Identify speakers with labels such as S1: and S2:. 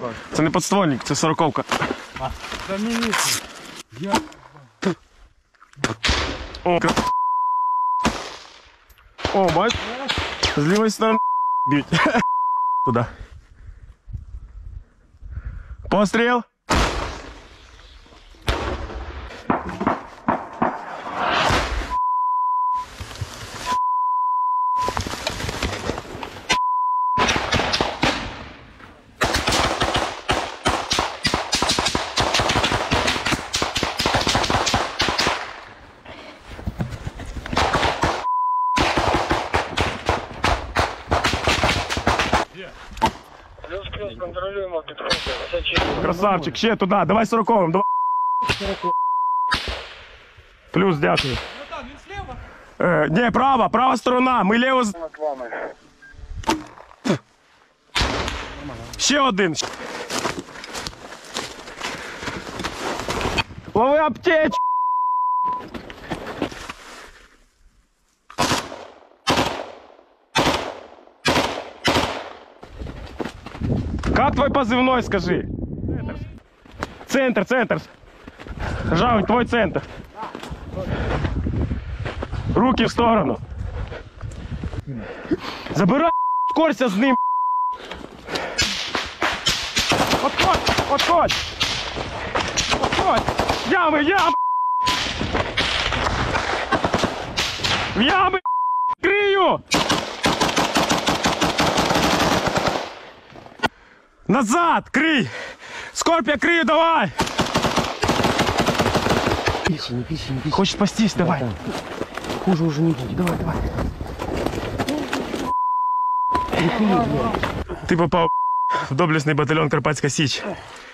S1: Це не подствольник, це сороковка.
S2: Та мені.
S1: О, бач? З лівої сторони б'ють. Туди. Постріл.
S3: Плюс контролюємо підходи. Все чітко.
S1: Красавчик, ще туди, давай 40-м, давай. Плюс, дякую. Ні, права сторона, ми ліво.
S3: Над вами.
S1: Ще один. Лови аптечку. Как твой позывной, скажи? Центр. Жаунь, твой центр. Руки в сторону. Забирай, скорься с ним. Отходь. Ямы. В ямы, крию. Назад, крий! Скорпия, крию, давай!
S2: Не пищи.
S1: Хочешь спастись, давай.
S2: Да. Хуже уже не будет. Давай.
S1: Ты попал в доблестный батальон Карпатська Січ.